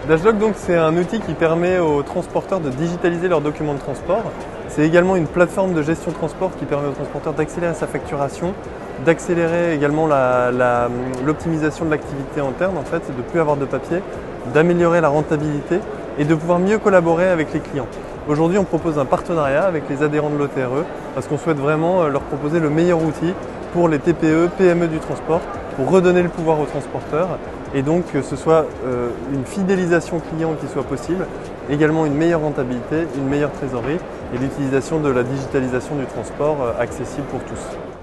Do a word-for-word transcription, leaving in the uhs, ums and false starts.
Dashlog, donc, c'est un outil qui permet aux transporteurs de digitaliser leurs documents de transport. C'est également une plateforme de gestion de transport qui permet aux transporteurs d'accélérer sa facturation, d'accélérer également l'optimisation de l'activité interne, en fait, de ne plus avoir de papier, d'améliorer la rentabilité et de pouvoir mieux collaborer avec les clients. Aujourd'hui, on propose un partenariat avec les adhérents de l'O T R E parce qu'on souhaite vraiment leur proposer le meilleur outil pour les T P E, P M E du transport, pour redonner le pouvoir aux transporteurs et donc que ce soit euh, une fidélisation client qui soit possible, également une meilleure rentabilité, une meilleure trésorerie et l'utilisation de la digitalisation du transport euh, accessible pour tous.